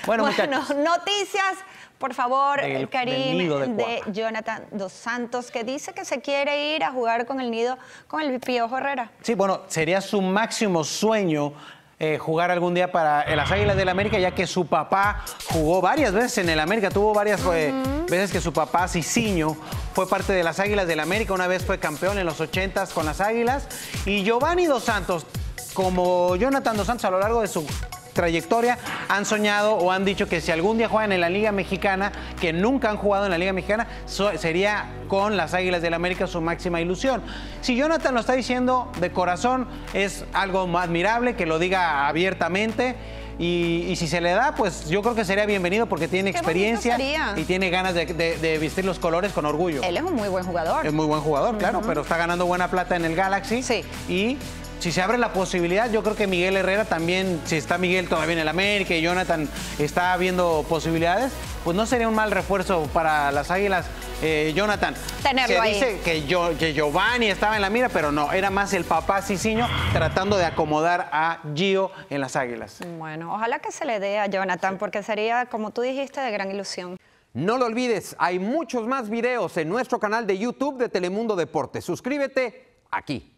Bueno, muchachos. Noticias, por favor, Karim, de Jonathan Dos Santos, que dice que se quiere ir a jugar con el Nido, con el Piojo Herrera. Sí, bueno, sería su máximo sueño jugar algún día para las Águilas del América, ya que su papá jugó varias veces en el América, tuvo varias veces que su papá, Cicinho, fue parte de las Águilas del América, una vez fue campeón en los 80s con las Águilas, y Giovanni Dos Santos, como Jonathan Dos Santos a lo largo de su trayectoria, han soñado o han dicho que si algún día juegan en la Liga Mexicana, que nunca han jugado en la Liga Mexicana, sería con las Águilas del América su máxima ilusión. Si Jonathan lo está diciendo de corazón, es algo admirable que lo diga abiertamente. Y si se le da, pues yo creo que sería bienvenido porque tiene experiencia y tiene ganas de vestir los colores con orgullo. Él es un muy buen jugador. Es muy buen jugador, claro, pero está ganando buena plata en el Galaxy. Sí. Y si se abre la posibilidad, yo creo que Miguel Herrera también, si está Miguel todavía en el América y Jonathan está viendo posibilidades, pues no sería un mal refuerzo para las Águilas. Jonathan, tenerlo ahí. Dice que Giovanni estaba en la mira, pero no, era más el papá Cicinho tratando de acomodar a Gio en las Águilas. Bueno, ojalá que se le dé a Jonathan, porque sería, como tú dijiste, de gran ilusión. No lo olvides, hay muchos más videos en nuestro canal de YouTube de Telemundo Deportes. Suscríbete aquí.